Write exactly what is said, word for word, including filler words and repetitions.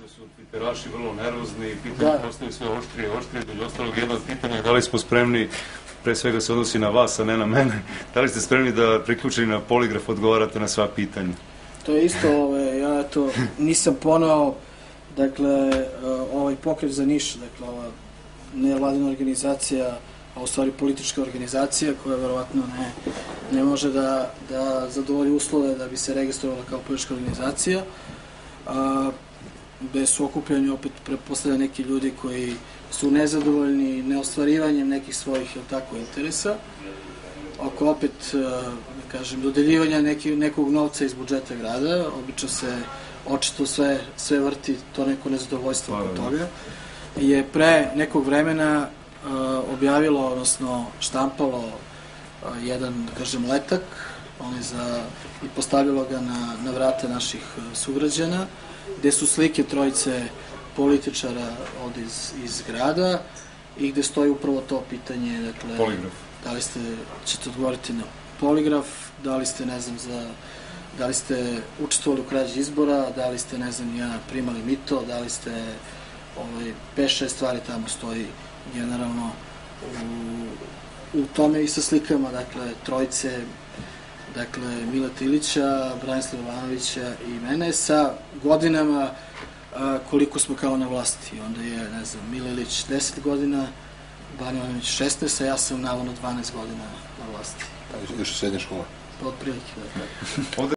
da su twitteraši vrlo nervozni, pitanje postaju sve oštrije, oštrije, dođe ostalog jedno pitanje, da li smo spremni, pre svega se odnosi na vas, a ne na mene, da li ste spremni da priključeni na poligraf odgovarate na sva pitanja? To je isto, ja eto, nisam ponao, dakle, ovaj Pokret za Niš, dakle, ova nevladina organizacija, a u stvari politička organizacija koja verovatno ne, ne može da, da zadovolji uslove da bi se registrovala kao politička organizacija, a, gde su okupljeni opet pretpostavlja neki ljudi koji su nezadovoljni neostvarivanjem nekih svojih tako interesa, oko opet, da kažem, dodeljivanja neki, nekog novca iz budžeta grada, obično se očito sve, sve vrti to neko nezadovoljstvo oko toga, je pre nekog vremena uh, objavilo, odnosno štampalo uh, jedan, da kažem, letak on za, i postavljalo ga na, na vrate naših uh, sugrađana, gde su slike trojice političara od iz, iz grada i gde stoji upravo to pitanje, dakle, poligraf. Da li ste, ćete odgovoriti na poligraf, da li ste, ne znam, za, da li ste učestvovali u krađi izbora, da li ste, ne znam, ja, primali mito, da li ste, ovaj, pet šest stvari tamo stoji generalno u, u tome i sa slikama, dakle, trojice, dakle, Mileta Ilića, Branislava Ivanovića i mene sa godinama a, koliko smo kao na vlasti. Onda je, ne znam, Mila Ilić deset godina, Banja Ivanović šesnaest, a ja sam navodno dvanaest godina na vlasti. Još u srednje škole? Od prilike, da.